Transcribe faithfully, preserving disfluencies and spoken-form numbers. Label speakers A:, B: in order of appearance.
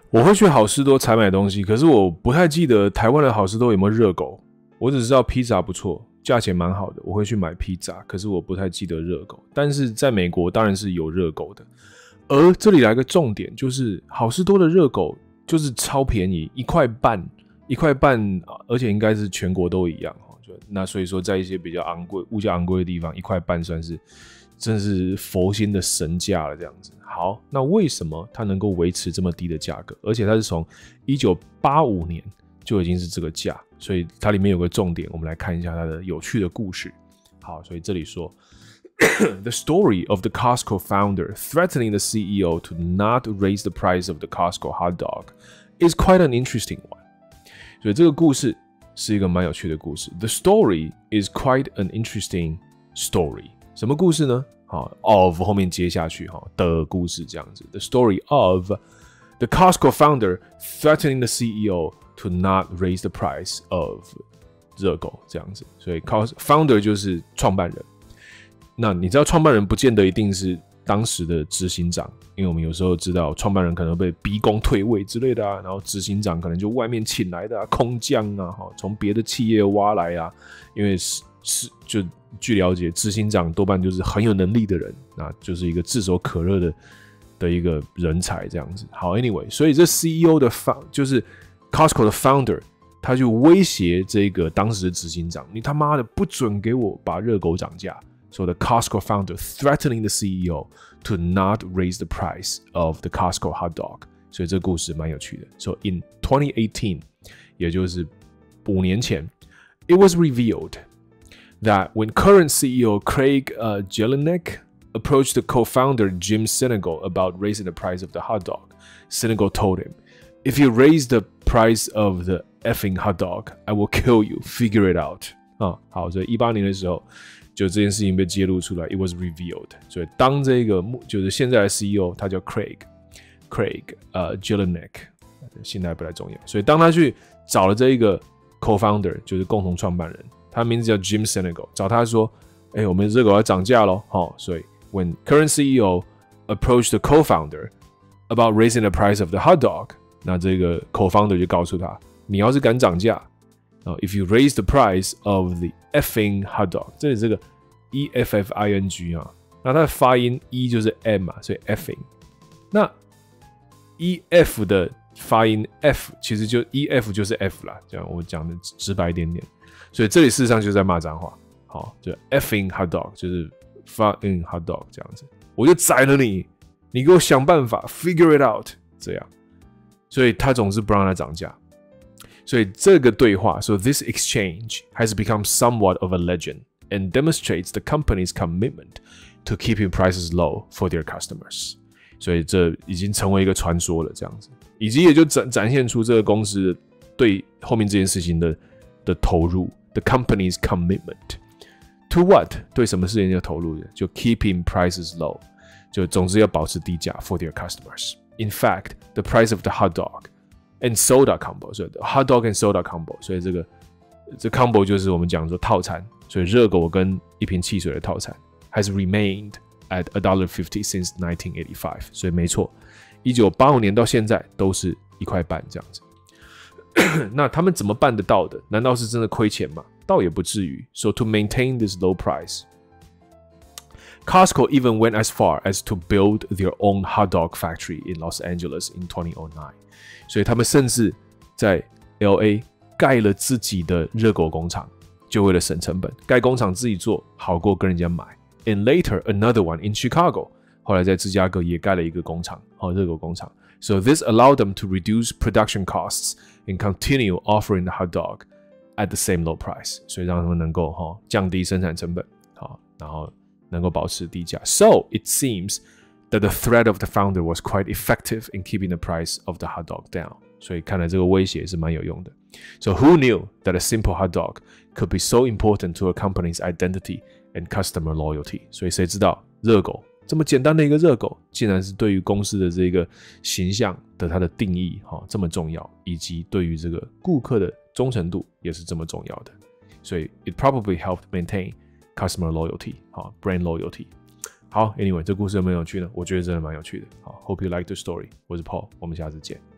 A: 我会去好事多采买东西，可是我不太记得台湾的好事多有没有热狗。我只知道披萨不错，价钱蛮好的，我会去买披萨，可是我不太记得热狗。但是在美国当然是有热狗的。而这里来个重点，就是好事多的热狗就是超便宜，一块半，一块半，而且应该是全国都一样。那所以说，在一些比较昂贵、物价昂贵的地方，一块半算是真是佛心的神价了，这样子。好，那为什么它能够维持这么低的价格？而且它是从一九八五年就已经是这个价，所以它里面有个重点，我们来看一下它的有趣的故事。好，所以这里说，The story of the Costco founder threatening the C E O to not raise the price of the Costco hot dog is quite an interesting one。所以这个故事是一个蛮有趣的故事。The story is quite an interesting story。什么故事呢？好 ，of 后面接下去哈的故事这样子。The story of the Costco founder threatening the C E O to not raise the price of 热狗这样子。所以 founder 就是创办人。那你知道创办人不见得一定是当时的执行长，因为我们有时候知道创办人可能被逼宫退位之类的啊，然后执行长可能就外面请来的啊，空降啊，从别的企业挖来啊，因为是是就据了解，执行长多半就是很有能力的人，那就是一个炙手可热的的一个人才这样子。好 ，anyway， 所以这 C E O 的 found 就是 Costco 的 founder， 他就威胁这个当时的执行长，你他妈的不准给我把热狗涨价。So the Costco founder threatening the C E O to not raise the price of the Costco hot dog. 所以这故事蛮有趣的。So in twenty eighteen, 也就是五年前 it was revealed that when current C E O Craig uh, Jelinek approached the co-founder Jim Sinegal about raising the price of the hot dog, Sinegal told him, if you raise the price of the effing hot dog, I will kill you. Figure it out. 啊，好，所以一八年的时候。就这件事情被揭露出来 ，it was revealed。所以当这个就是现在的 C E O， 他叫 Craig，Craig 呃 Jelinek， 现在不太重要。所以当他去找了这一个 co-founder， 就是共同创办人，他名字叫 Jim Sinegal， 找他说，哎，我们热狗要涨价咯，好，所以 when current C E O approached the co-founder about raising the price of the hot dog， 那这个 co-founder 就告诉他，你要是敢涨价。Uh, if you raise the price of the effing hot dog， 这里这个 E F F I N G 啊，那它的发音 E 就是 M 嘛，所以 effing。那 E F 的发音 F 其实就 E F 就是 F 啦，这样我讲的直白一点点。所以这里事实上就是在骂脏话，好，就 effing hot dog 就是发音 hot dog 这样子，我就宰了你，你给我想办法 figure it out 这样。所以他总是不让它涨价。所以这个对话 so this exchange has become somewhat of a legend and demonstrates the company's commitment to keeping prices low for their customers. 所以这已经成为一个传说了，这样子，以及也就展展现出这个公司对后面这件事情的的投入 ，the company's commitment to what 对什么事情要投入的，就 keeping prices low， 就总之要保持低价 for their customers. In fact, the price of the hot dog.And soda combo， 所以 hot dog and soda combo， 所以这个这 combo 就是我们讲说套餐，所以热狗跟一瓶汽水的套餐 has remained at one dollar fifty since nineteen eighty-five， 所以没错，一九八五年到现在都是一块半这样子。那他们怎么办得到的？难道是真的亏钱吗？倒也不至于。So to maintain this low price, Costco even went as far as to build their own hot dog factory in Los Angeles in twenty oh nine。所以他们甚至在 L A 盖了自己的热狗工厂，就为了省成本，盖工厂自己做好过跟人家买。And later another one in Chicago， 后来在芝加哥也盖了一个工厂，好，热狗工厂。So this allowed them to reduce production costs and continue offering the hot dog at the same low price， 所以让他们能够哈降低生产成本，好，然后能够保持低价。So it seems that the threat of the founder was quite effective in keeping the price of the hot dog down. 所以看来这个威胁是蛮有用的。So who knew that a simple hot dog could be so important to a company's identity and customer loyalty? 所以谁知道热狗这么简单的一个热狗，竟然是对于公司的这个形象的它的定义哈这么重要，以及对于这个顾客的忠诚度也是这么重要的。所以 it probably helped maintain customer loyalty, 好 brand loyalty。好 ，Anyway， 这故事有没有有趣呢？我觉得真的蛮有趣的。好 ，Hope you like the story。我是 Paul， 我们下次见。